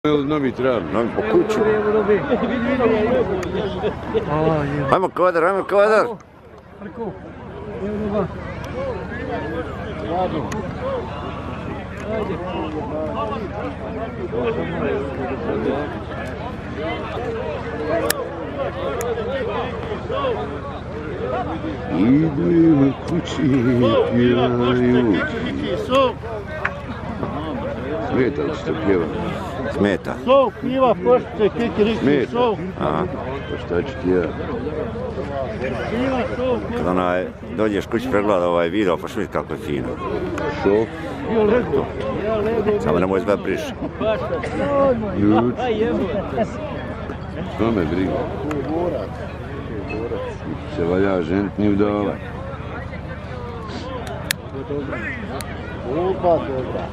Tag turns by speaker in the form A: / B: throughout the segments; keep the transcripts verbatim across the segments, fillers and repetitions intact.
A: Novi trebali.
B: Novi po kuću. Ajmo Kodar, ajmo Kodar.
A: Idu u kući pjevaju. Smeta li se to pjeva?
B: Smeta.
C: Sok, piva, pošte, kikiriki, sok.
B: Aha.
A: Pa šta ću ti ja?
C: Piva, sok.
B: Kad onaj dođeš kući pregleda ovaj video, pa što vidi kako je fino.
A: Što?
B: Samo nemoj sve briši.
A: Ljuč. Što me briga? Se valja ženit ni udala.
C: Oba dobra.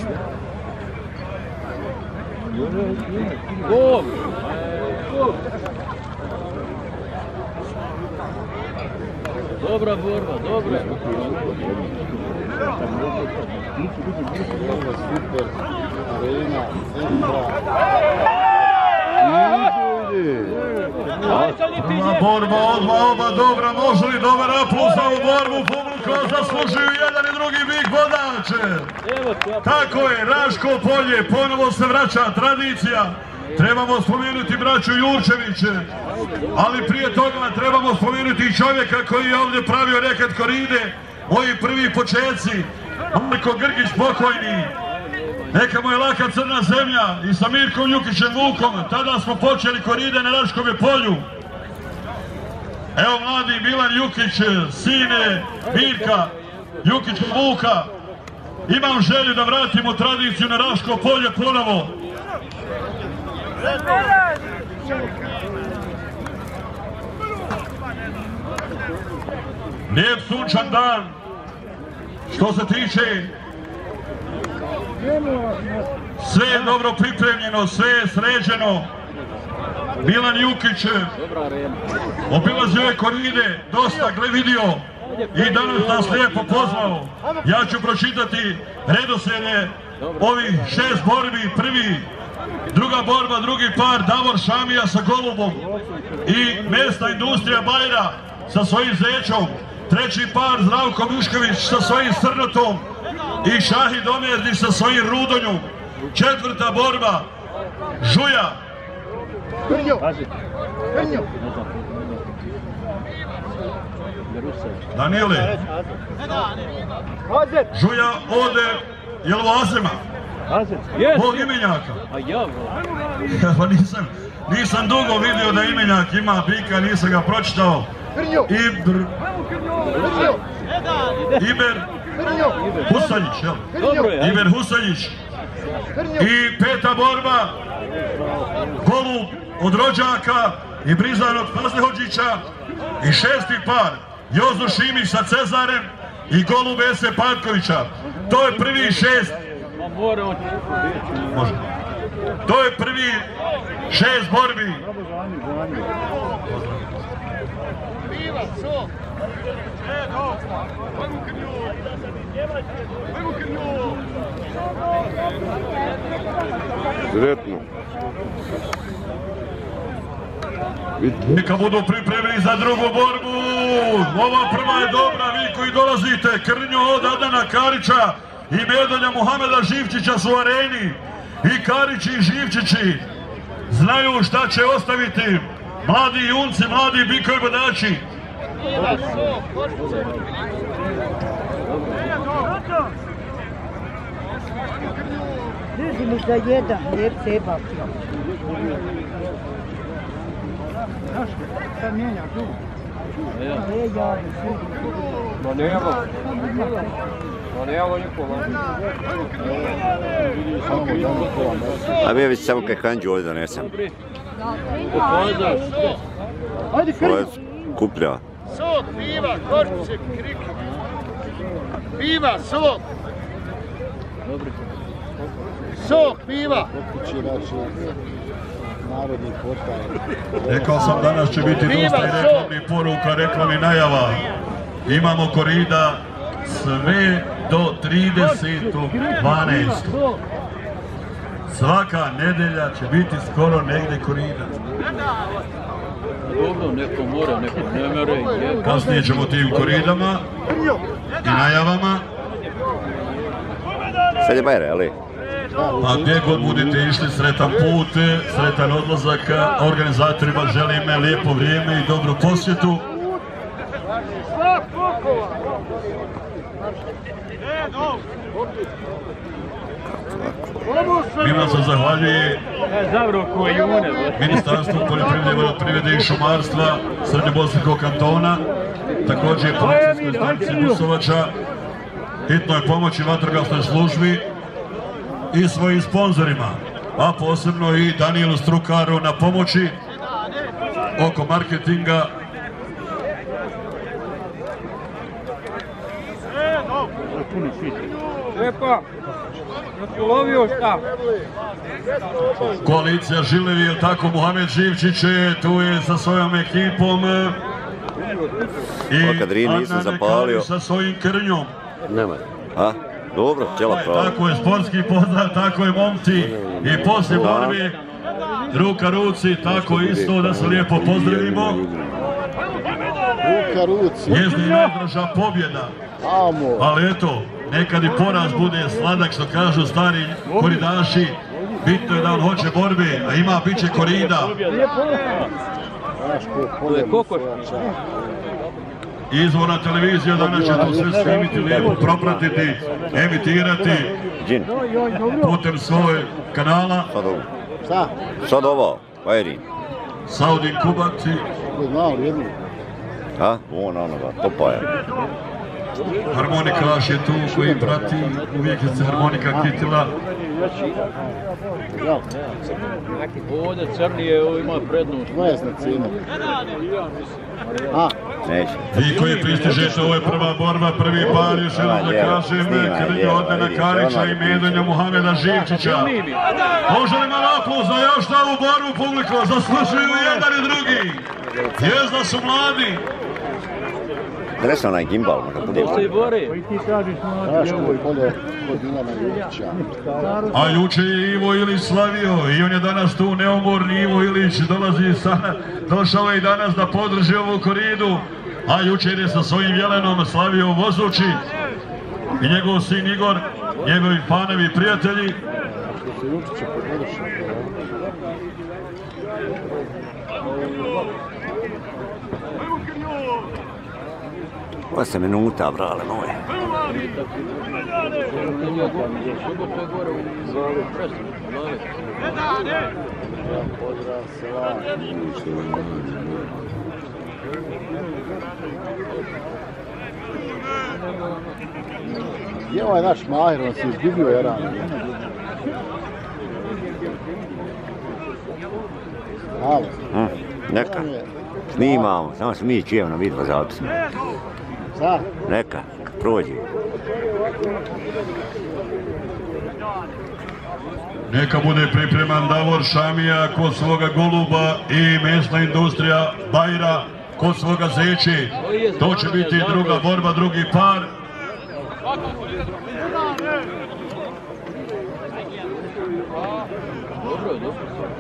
C: Gol! Dobra borba, dobra. Super, arena,
D: Prva borba, odmah oba dobra, može li dobar aplauz za ovu borbu, publiko zaslužuju jedan i drugi big bodače. Tako je, Raško polje, ponovo se vraća tradicija. Trebamo spomenuti braću Jurčeviće, ali prije toga trebamo spomenuti i čovjeka koji je ovdje pravio reket koride, moji prvi početci, Marko Grgić pokojni. Neka mu je laka crna zemlja i sa Mirkom Jukićem Vukom, tada smo počeli koride na Raškome polju. Evo mladi Milan Jukić, sine Mirka Jukića Vuka. Imam želju da vratimo tradiciju na Raško polje ponovo. Lijep sunčan dan. Što se tiče, sve je dobro pripremljeno, sve je sređeno. Milan Jukić obilazio je koride, dosta gle vidio i danas nas lijepo pozvao. Ja ću pročitati redoslijedje ovih šest borbi. Prvi, druga borba, drugi par, Davor Šamija sa Golubom i Mesna industrija Bajra sa svojim Zećom. Treći par, Zdravko Mišković sa svojim Srnotom i Šahid Omerdi sa svojim Rudonjom. Četvrta borba, Žuja. Danile. Žuja ode Jelvazema. Bog imenjaka. Pa nisam, nisam dugo vidio da imenjak ima bika, nisam ga pročitao. Ibr... Iber Husanjić, jel? Iber Husanjić. I peta borba, Golub od rođaka i Brizan od Pazlehođića. I šesti par, Jozo Šimić sa Cezarem i Golub Ese Patkovića. To je prvi šest. Može. To je prvi šest borbi.
A: Sretno.
D: Neka budu pripremljeni za drugu borbu. Ova prva je dobra, vi koji dolazite. Krnjo od Adana Karića i medalja Muhameda Živčića su u areni. I Karići i Živčići znaju šta će ostaviti. Mladi junci, mladi bikovi bodači.
E: Drži mi za jedan, lijep seba. Šta mijenja tu?
C: Ma nema. Ma nema nikola.
B: A bi ja već samo kaj kanđu ovdje donesem.
E: Ajde,
B: Ovo kuplja.
C: Sok, piva, korčice, kriki. Piva, sok. Sok, piva.
D: Rekao sam danas će biti dosta i reklamnih poruka, reklamnih najava. Imamo korida sve do tridesetog dvanaestog Svaka nedelja će biti skoro negdje korida.
F: Dobro, neko mora, neko ne mora.
D: Kasnije ćemo tim koridama i najavama.
B: Sad je Bajra, ali?
D: A gdje god budete išli, sretan put, sretan odlazak, organizatorima želim lijepo vrijeme i dobru posjetu. Svima se zahvaljuje Ministarstvo poljoprivrede, vodoprivrede i šumarstva Srednjobosanskog kantona, također policijskoj stanici Busovača, hitnoj pomoći vatrogasnoj službi i svojim sponzorima, a posebno i Danielu Strukaru na pomoći oko marketinga.
C: Lijepa, znači ulovio šta?
D: Koalicija Žilevi, je tako, Muhamed Živčić je tu je sa svojom ekipom i
B: Kadrin nisam
D: Adnan
B: zapalio.
D: Nekari sa svojim krnjom.
A: Nema.
B: A? Dobro, cijela prava.
D: Tako je sportski pozdrav, tako je momci i poslije borbe ruka ruci, tako isto da se lijepo pozdravimo.
C: Ruka ruci.
D: Jezda i najdraža pobjeda,
C: Amo.
D: ali eto, nekad i poraz bude sladak, što kažu stari koridaši. Bitno je da on hoće borbe, a ima bit će korida.
F: To je kokoš.
D: Izvorna televizija danas će to sve snimiti, lijepo propratiti, emitirati
B: Džin,
D: putem svoje kanala.
B: sad ovo.
C: Šta?
B: Sad ovo, Bajri.
D: Saudin Kubaci,
C: Malo jednu.
B: A? On onoga, Topaja.
D: harmonikaš je tu koji prati, uvijek je se harmonika kitila.
F: Ovdje crnije, ovo ima prednost.
C: Dvajestna cijena. A?
B: Neće.
D: Vi koji pristižete, ovo je prva borba, prvi par, još jednom da kažem, krnju Adnana Karića i Medonja Muhameda Živčića. Može li malo aplauz za još ovu borbu, publiko, zaslušuju jedan i drugi. Jezda su mladi.
B: Dres onaj gimbal, možda bude.
F: To se i bore.
C: Raško polje kod Milana Jukića.
D: A juče je Ivo Ilić slavio i on je danas tu neumorni. Ivo Ilić dolazi sada, došao je i danas da podrži ovu koridu, a jučer je sa svojim jelenom slavio u Vozući i njegov sin Igor, njegovi fanovi i prijatelji.
C: Što se Jukića podrži.
B: Osam minuta, brale moje.
C: Pozdrav sela. Gdje ovaj naš Mahir, on se izgubio je rano. Halo.
B: Hm, neka. Snimamo, samo se mi čujemo na video zapisu.
C: Šta?
B: Neka, prođi.
D: Neka bude pripreman Davor Šamija kod svoga Goluba i mesna industrija Bajra kod svoga Zeči. To će biti druga borba, drugi par.
F: Dobro, dobro.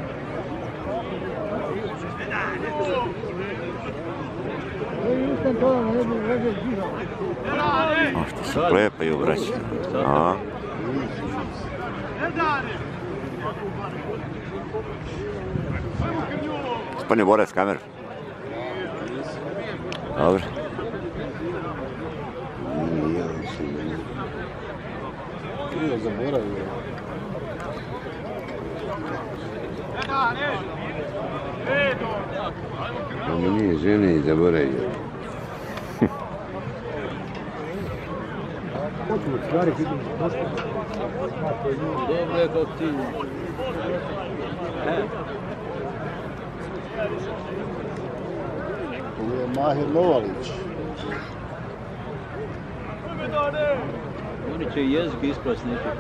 B: O, što se klepaju, braći. A? Gospodine Borac, kameru. Dobro.
C: Krivo zaboravio.
A: A mi nije žene i zaboravio.
F: Dobro je kao ti.
C: Ovo je Mahir Lovalić.
F: Oni će jezik isprast nekog.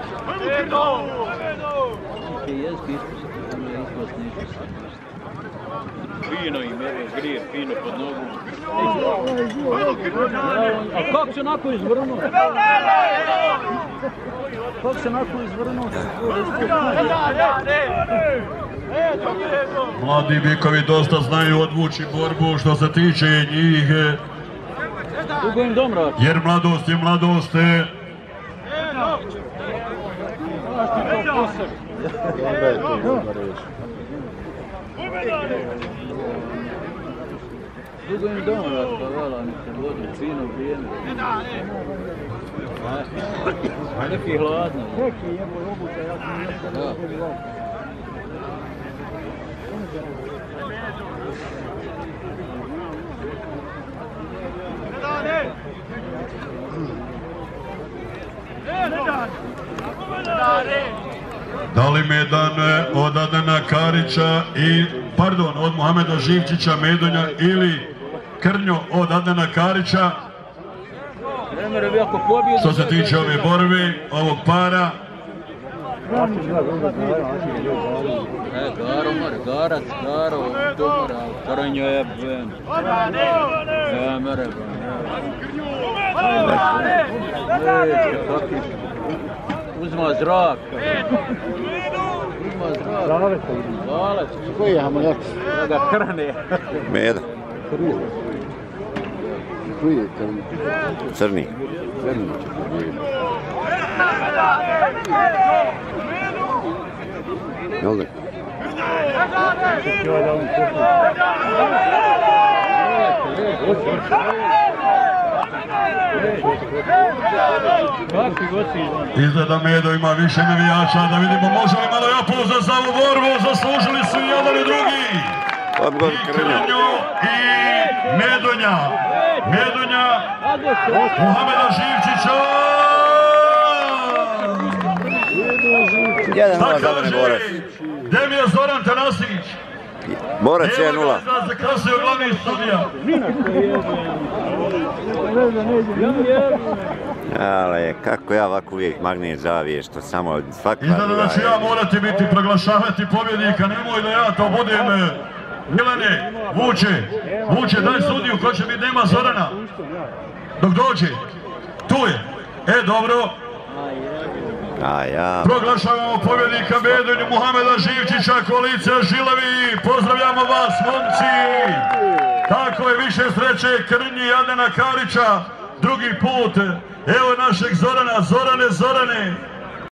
F: Oni će jezik isprast nekog. Fino im je, grije fino pod nogu. A kako se onako izvrnuo? Kako se onako izvrnuo?
D: Mladi bikovi dosta znaju odvući borbu što se tiče njih.
F: Dugo im domrat.
D: Jer mladost je mladost.
C: Onda je to druga reč.
F: Dugo im domrat, pa vala, nek se vodi fino vrijeme. Neki hladno.
E: Neki je moj obučaj, ja sam nešto dobro.
D: Da li Medan od Adana Karića i, pardon, od Muhameda Živčića Medonja ili Krnjo od Adana Karića? Što se tiče ove borbe, ovog para.
F: E, Garo mora, Garac, Garo, to mora, Krnjo je ben. E, mora ben. Uzma zrak. Uzma zrak.
E: Zalec.
F: Zalec.
C: Koji je Hamonjak?
F: Da ga krne.
B: Meda.
C: Koji je Krnji?
B: Crni.
A: Crni će pobijediti. Jel da?
D: Izgleda Medo ima više navijača, da vidimo može li malo aplauza za ovu borbu, zaslužili su i jedan i drugi. I Krnju i Medonja. Medonja, Muhameda Živčića.
B: jedan
D: Šta
B: nula za mene
D: kaže?
B: borac.
D: Gde mi je Zoran Tanasić?
B: Borac jedan
D: Evo
B: nula.
D: ga za zakrasio glavni studija.
B: Ale, kako ja ovako uvijek magnet zavije, što samo svaka...
D: Izgleda da ću ja morati biti proglašavati pobjednika, nemoj da ja to budem. Milane, Vuče, Vuče, daj sudiju, ko će biti, nema Zorana. Dok dođe, tu je. E, dobro,
B: A ja...
D: proglašavamo pobjednika Medonju Muhameda Živčića, koalicija Žilavi, pozdravljamo vas, momci. Tako je, više sreće Krnji i Adana Karića, drugi put. Evo našeg Zorana, Zorane, Zorane.